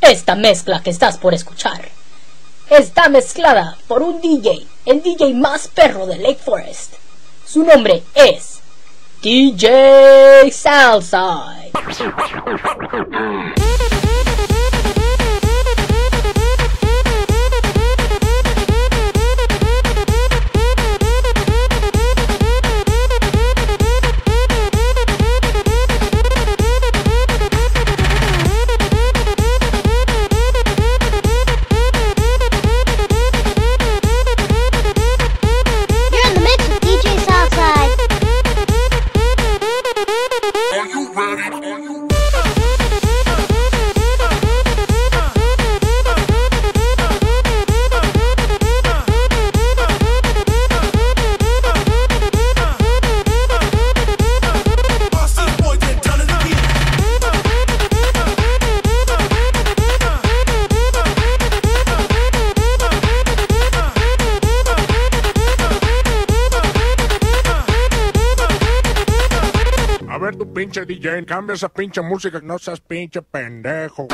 Esta mezcla que estás por escuchar está mezclada por un DJ, el DJ más perro de Lake Forest. Su nombre es DJ Southside. Pinche DJ, cambia esa pinche música, no seas pinche pendejo.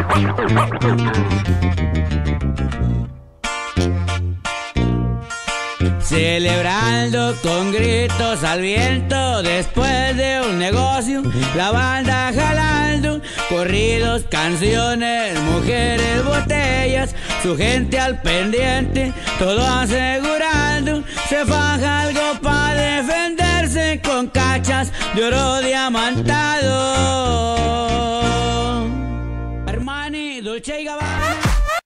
Celebrando con gritos al viento, después de un negocio, la banda jalando, corridos, canciones, mujeres, botellas, su gente al pendiente, todo asegurando, se faja algo para defenderse con cachas de oro diamantado. Armani, Dolce y Gabbana.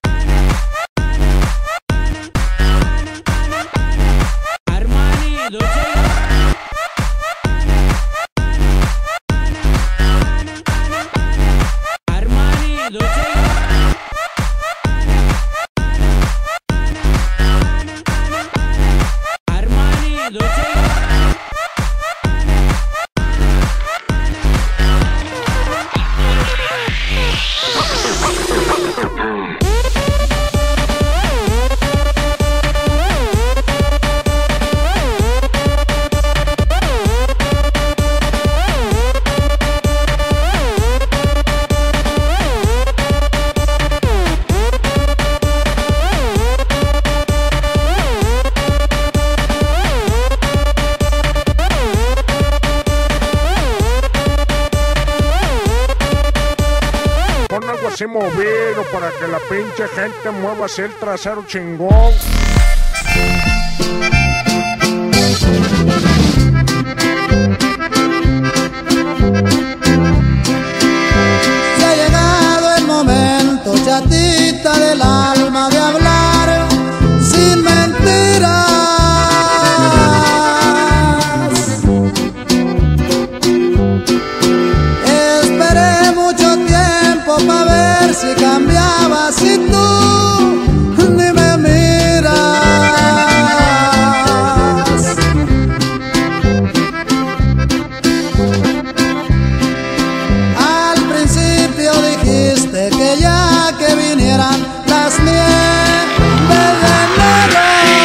Así movido para que la pinche gente mueva así el trasero chingón. Se ha llegado el momento, chatita del alma, de hablar sin mentiras. Esperé mucho tiempo para ver si cambiabas y tú ni me miras. Al principio dijiste que ya que vinieran las nieves de enero.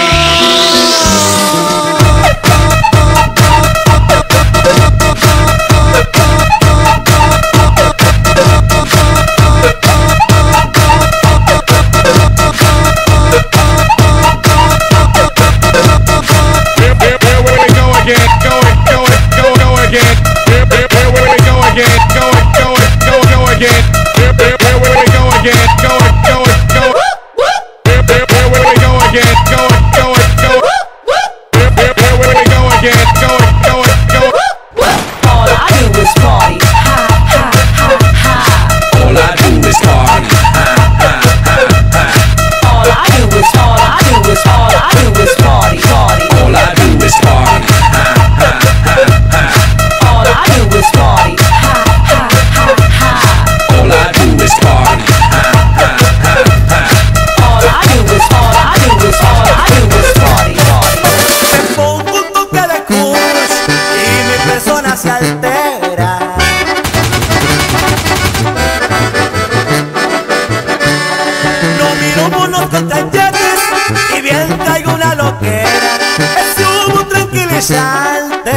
salte.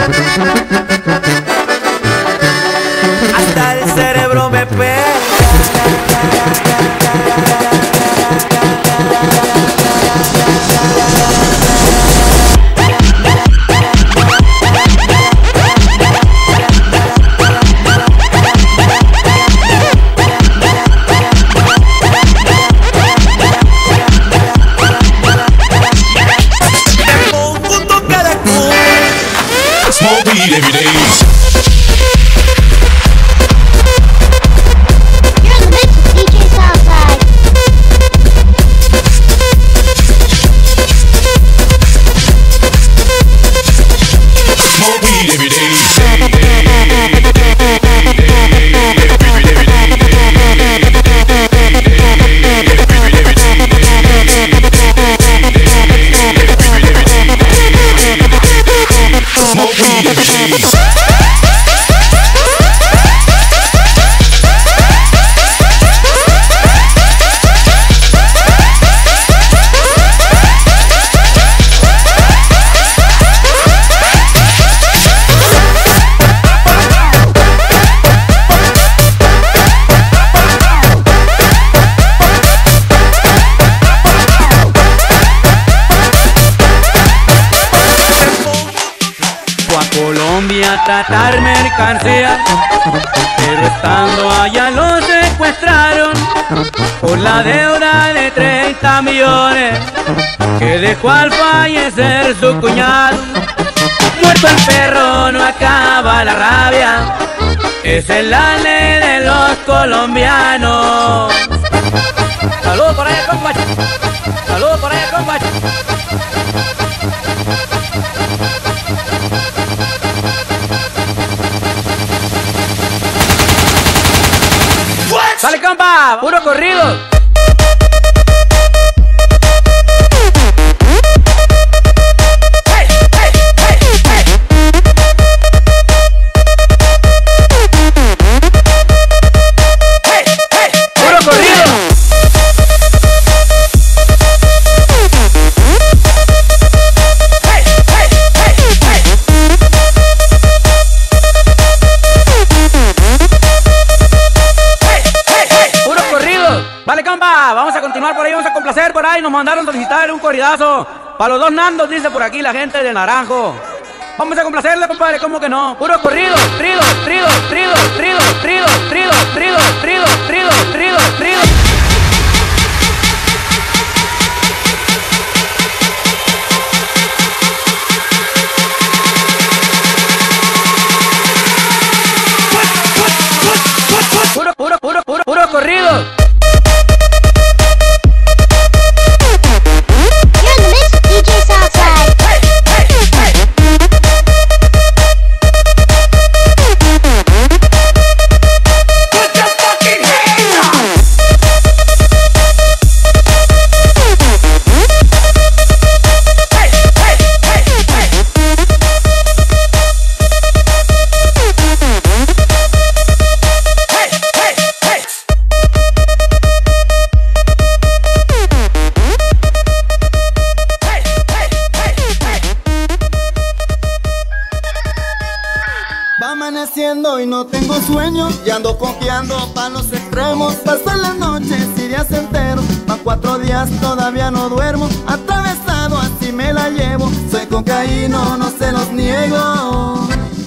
Hasta el cerebro me pega. tratar mercancía, pero estando allá lo secuestraron por la deuda de 30 millones que dejó al fallecer su cuñado. Muerto el perro no acaba la rabia, esa es la ley de los colombianos. Saludos por allá, compa. Saludos por allá, compa. ¡Sale, compa! ¡Puro corrido! Vamos a continuar por ahí, vamos a complacer por ahí. Nos mandaron solicitar un corridazo para los dos Nandos, dice por aquí la gente de Naranjo. Vamos a complacerle, compadre, ¿cómo que no? Puro corrido, trido, trido, trido, trido, trido, trido, trido, trido, trido, trido, trido. Puro corrido. Y no tengo sueño y ando confiando pa' los extremos. Pasan las noches y días enteros, pa' 4 días todavía no duermo. Atravesado así me la llevo, soy cocaíno, no se los niego.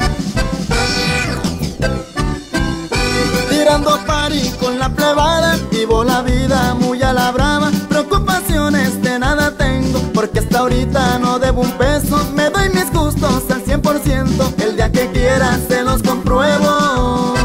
Tirando party con la plebada, vivo la vida muy a la brava. Preocupaciones de nada tengo, porque hasta ahorita no debo un peso. Me doy mis gustos al 100%, el día que quiera se los compruebo.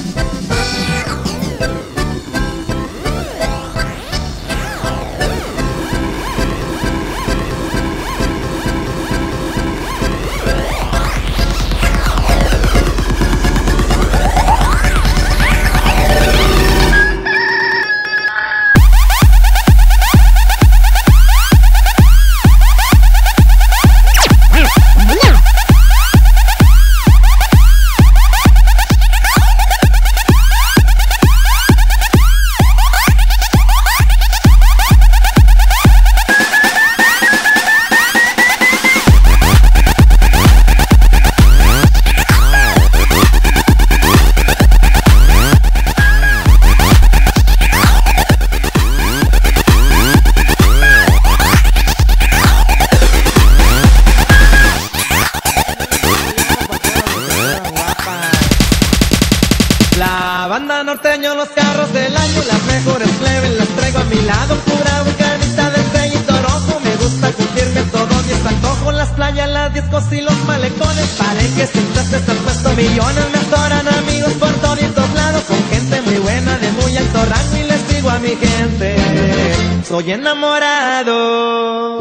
Banda norteño, los carros del año, las mejores plebes las traigo a mi lado. Pura bucanista del sellito rojo, me gusta cumplirme todo y es antojo. Las playas, las discos y los malecones, palenques sin trastes han puesto millones. Me atoran amigos por todos lados, con gente muy buena de muy alto rango. Y les digo a mi gente, soy enamorado.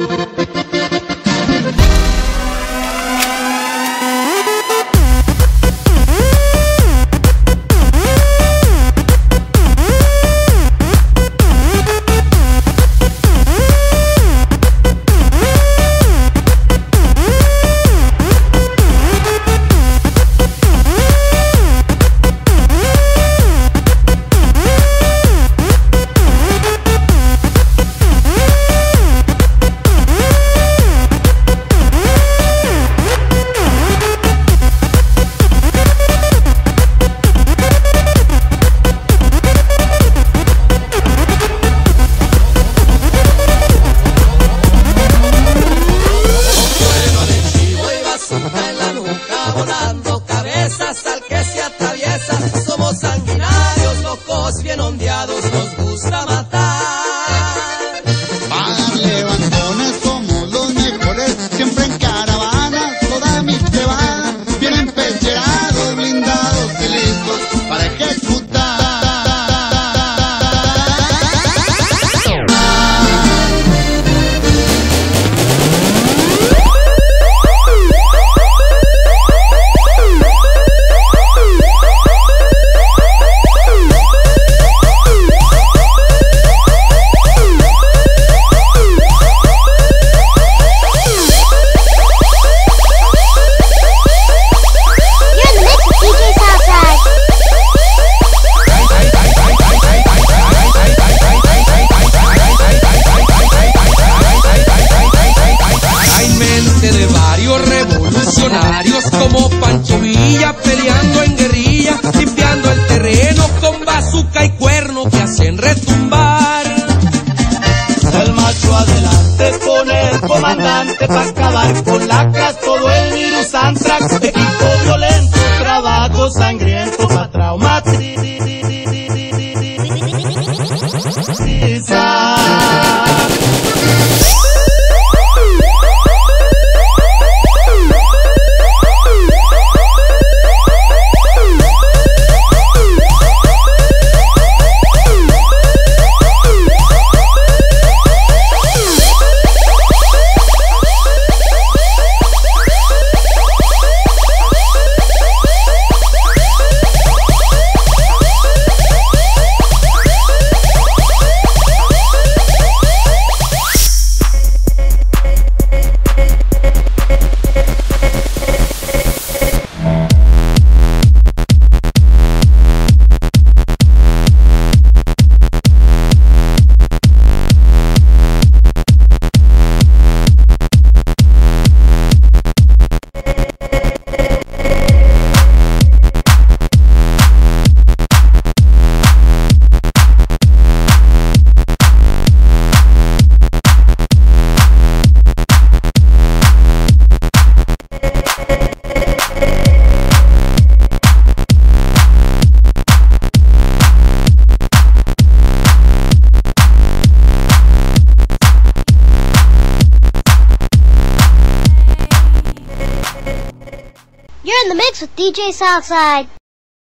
matamos al que se atraviesa. Somos sanguinarios, locos, bien ondeados, nos gusta matar. Para levantones somos los mejores, siempre en caravanas, toda mi cebada, bien empecherados, blindados y listos para ejecutar. Como Pancho Villa peleando en guerrilla, limpiando el terreno con bazuca y cuerno que hacen retumbar. El macho adelante con el comandante pa' acabar con lacras, todo el virus antrax, equipo violento, trabajo sangriento pa' traumatizar. You're in the mix with DJ Southside.